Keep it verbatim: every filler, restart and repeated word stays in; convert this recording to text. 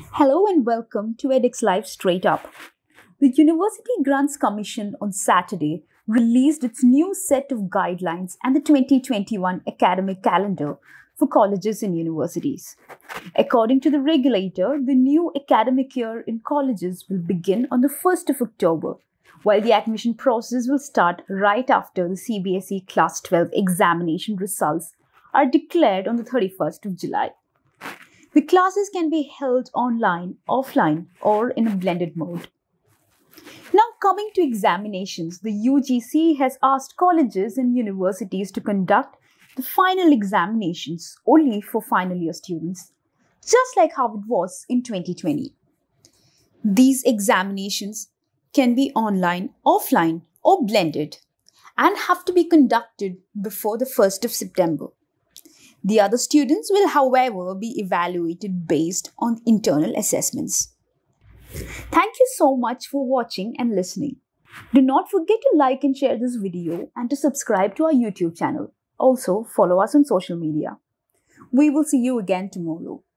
Hello and welcome to edX Live Straight Up. The University Grants Commission on Saturday released its new set of guidelines and the twenty twenty-one academic calendar for colleges and universities. According to the regulator, the new academic year in colleges will begin on the first of October, while the admission process will start right after the C B S E Class twelve examination results are declared on the thirty-first of July. The classes can be held online, offline, or in a blended mode. Now, coming to examinations, the U G C has asked colleges and universities to conduct the final examinations only for final year students, just like how it was in twenty twenty. These examinations can be online, offline, or blended and have to be conducted before the first of September. The other students will, however, be evaluated based on internal assessments. Thank you so much for watching and listening. Do not forget to like and share this video and to subscribe to our YouTube channel. Also, follow us on social media. We will see you again tomorrow.